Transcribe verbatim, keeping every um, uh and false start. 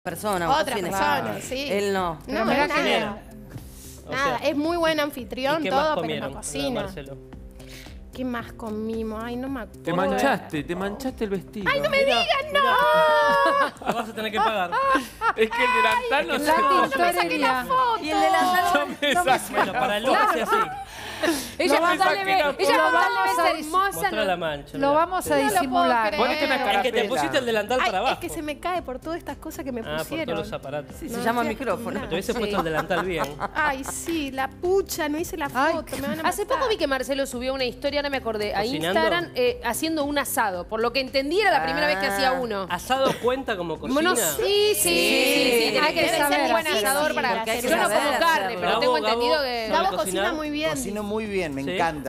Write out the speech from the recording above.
persona. Otra cocina. persona, sí. Él no. No, mirá nada. que- O Nada, sea, es muy buen anfitrión, ¿y qué todo, más pero comieron, no cocina. Marcelo? ¿Qué más comimos? Ay, no me acuerdo. Te manchaste, te manchaste el vestido. ¡Ay, no me digas, no! Lo vas a tener que pagar. Es que el delantal no es que se Lati, No me saqué la foto. Y el delantal. Yo me saco Bueno, para el look hace así. Ella No me con tal de saqué ver, la ella foto. con tal de Mostrá ser hermosa, Mostrá no- la mancha. lo mirá. vamos a No lo puedo disimular. creer. Ponete una Es cara Es que te pela. pusiste el delantal Ay, para abajo. es que se me cae por todas estas cosas que me Ah, por pusieron. todos los aparatos. Sí, No se llama estoy micrófono. Te hubiese Sí. puesto el delantal bien. Ay, sí, la pucha, no hice la Ay, foto, me van a Hace matar. poco vi que Marcelo subió una historia, ahora me acordé, a ¿Cocinando? Instagram eh, haciendo un asado. Por lo que entendí era la primera vez que hacía uno. ¿Asado cuenta como cocina? Bueno, sí, sí, sí, sí, Sí, tenés hay que que ser saber un buen hacer, asador sí, para... porque hay que Yo no saber como carne, hacerlo. pero tengo Gabo, entendido Gabo, que... ¿sabe Gabo cocinar? cocina muy bien. Cocino muy bien, me ¿Sí? encanta.